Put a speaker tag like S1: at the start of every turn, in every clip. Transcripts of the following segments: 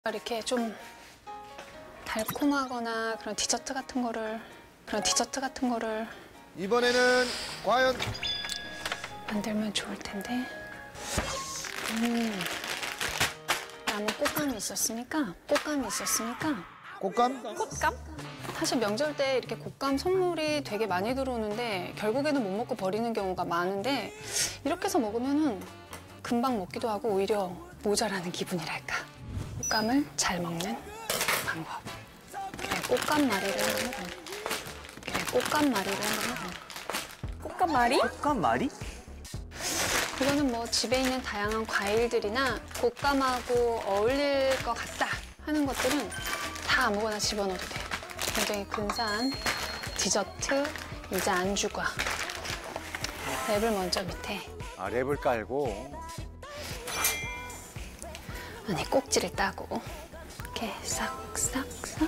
S1: 이렇게 좀 달콤하거나 그런 디저트 같은 거를
S2: 이번에는 과연
S1: 만들면 좋을 텐데. 나무 꽃감이 있었으니까
S2: 꽃감?
S1: 꽃감? 사실 명절 때 이렇게 꽃감 선물이 되게 많이 들어오는데 결국에는 못 먹고 버리는 경우가 많은데 이렇게 해서 먹으면은 금방 먹기도 하고 오히려 모자라는 기분이랄까. 꽃감을 잘 먹는 방법. 그래, 꽃감말이를 한번 해봐.
S3: 꽃감말이?
S4: 꽃감말이?
S1: 이거는 뭐 집에 있는 다양한 과일들이나 꽃감하고 어울릴 것 같다 하는 것들은 다 아무거나 집어넣어도 돼. 굉장히 근사한 디저트이자 안주가. 랩을 먼저 밑에.
S5: 아, 랩을 깔고.
S1: 안에 꼭지를 따고 이렇게 싹싹싹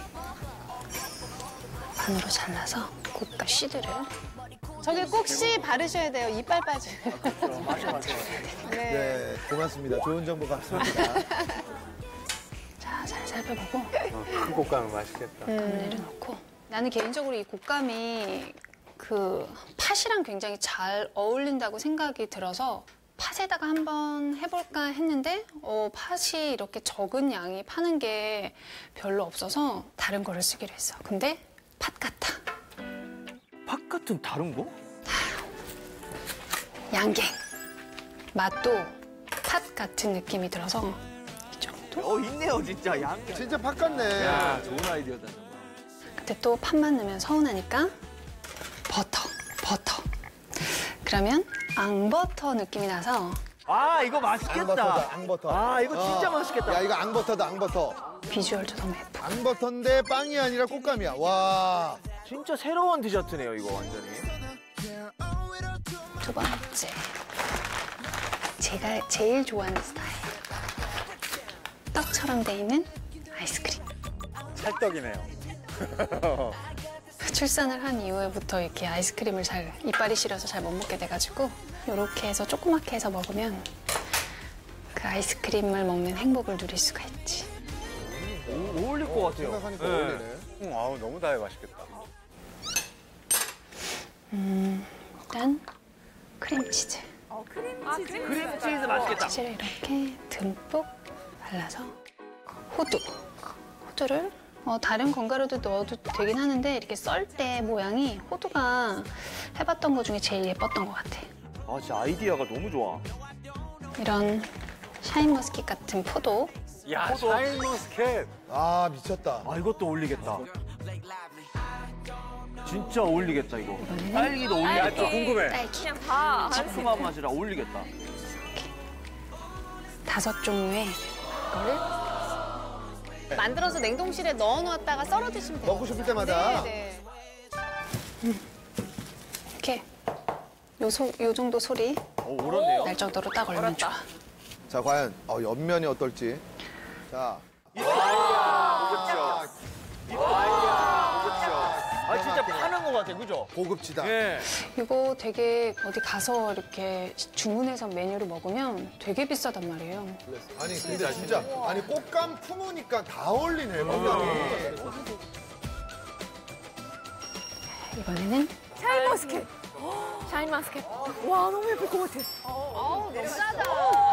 S1: 반으로 잘라서 꽃감 씨드를.
S3: 저게 꼭 씨 바르셔야 돼요. 이빨 빠지는.
S4: 맞아.
S2: 네, 고맙습니다. 좋은 정보 감사합니다.
S1: 자, 잘 살펴보고
S5: 큰 꽃감은 맛있겠다.
S1: 내려놓고. 나는 개인적으로 이 곶감이 그 팥이랑 굉장히 잘 어울린다고 생각이 들어서 팥에다가 한번 해볼까 했는데 팥이 이렇게 적은 양이 파는 게 별로 없어서 다른 거를 쓰기로 했어. 근데 팥 같아.
S4: 팥 같은 다른 거?
S1: 양갱. 맛도 팥 같은 느낌이 들어서 이 정도?
S4: 있네요, 진짜. 양.
S2: 진짜 팥 같네.
S4: 야, 좋은 아이디어다.
S1: 근데 또 팥만 넣으면 서운하니까 버터. 그러면 앙버터 느낌이 나서
S4: 아, 이거 맛있겠다.
S2: 앙버터다, 앙버터.
S4: 아, 이거 진짜 맛있겠다.
S2: 야, 이거 앙버터다, 앙버터.
S1: 비주얼도 너무 예뻐.
S2: 앙버터인데 빵이 아니라 꽃감이야. 와.
S4: 진짜 새로운 디저트네요, 이거 완전히.
S1: 두 번째. 제가 제일 좋아하는 스타일. 떡처럼 돼 있는 아이스크림.
S5: 찰떡이네요.
S1: 출산을 한 이후부터 이렇게 아이스크림을 이빨이 시려서 잘 못 먹게 돼가지고 이렇게 해서 조그맣게 해서 먹으면 그 아이스크림을 먹는 행복을 누릴 수가 있지.
S4: 어울릴 것 같아요.
S2: 생각하니까
S4: 네.
S2: 어울리네.
S5: 아우, 너무 다해 맛있겠다.
S1: 일단 크림치즈.
S4: 크림치즈 맛있겠다.
S1: 치즈를 이렇게 듬뿍 발라서 호두를 다른 견과류도 넣어도 되긴 하는데 이렇게 썰 때 모양이 호두가 해봤던 것 중에 제일 예뻤던 것 같아.
S4: 아, 진짜 아이디어가 너무 좋아.
S1: 이런 샤인머스킷 같은 포도.
S5: 야, 샤인머스켓.
S2: 아, 미쳤다.
S4: 아, 이것도 어울리겠다. 진짜 어울리겠다, 이거. 딸기도
S5: 야,
S4: 어울리겠다.
S5: 또 궁금해.
S1: 딸기.
S3: 그냥 다.
S4: 시큼한 맛이라 어울리겠다.
S1: 5종류의 거를
S3: 만들어서 냉동실에 넣어놨다가 썰어 드시면 돼요.
S2: 먹고 싶을 때마다.
S3: 네.
S1: 이렇게 요 정도 소리
S4: 울었네요.
S1: 날 정도로 딱 얼면 좋아.
S2: 자, 과연 옆면이 어떨지. 자.
S4: 아, 진짜 파는 것 같아, 그죠?
S2: 고급지다.
S4: 예.
S1: 이거 되게 어디 가서 이렇게 주문해서 메뉴를 먹으면 되게 비싸단 말이에요.
S2: 아니, 근데 진짜. 아니, 꽃감 품으니까 다 어울리네, 꽃감이.
S1: 이번에는
S3: 샤인머스켓. 샤인머스켓. 와, 너무 예쁠 것 같아. 너무 싸다.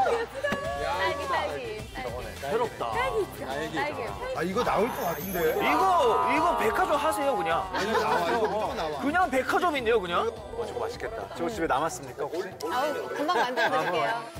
S3: 딸기.
S4: 새롭다.
S3: 딸기.
S2: 아, 이거 나올 것 같은데.
S4: 이거 백화점 하세요, 그냥.
S2: 이거 나와, 이거 무조건 나와.
S4: 그냥 백화점인데요, 그냥?
S5: 저거 맛있겠다. 저거 집에 남았습니까, 혹시?
S3: 금방 만들어 드릴게요.